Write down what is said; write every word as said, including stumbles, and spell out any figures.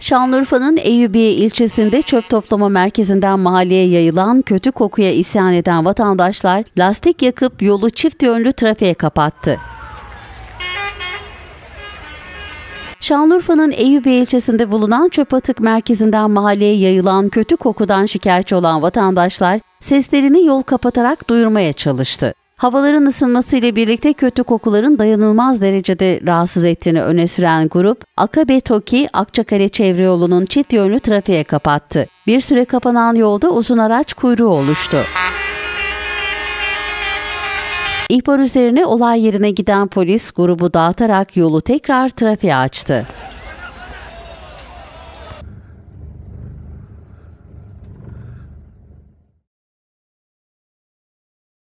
Şanlıurfa'nın Eyüpiye ilçesinde çöp toplama merkezinden mahalleye yayılan kötü kokuya isyan eden vatandaşlar lastik yakıp yolu çift yönlü trafiğe kapattı. Şanlıurfa'nın Eyüpiye ilçesinde bulunan çöp atık merkezinden mahalleye yayılan kötü kokudan şikayetçi olan vatandaşlar seslerini yol kapatarak duyurmaya çalıştı. Havaların ısınmasıyla birlikte kötü kokuların dayanılmaz derecede rahatsız ettiğini öne süren grup, Akabe Toki Akçakale çevre yolunun çift yönlü trafiğe kapattı. Bir süre kapanan yolda uzun araç kuyruğu oluştu. İhbar üzerine olay yerine giden polis grubu dağıtarak yolu tekrar trafiğe açtı.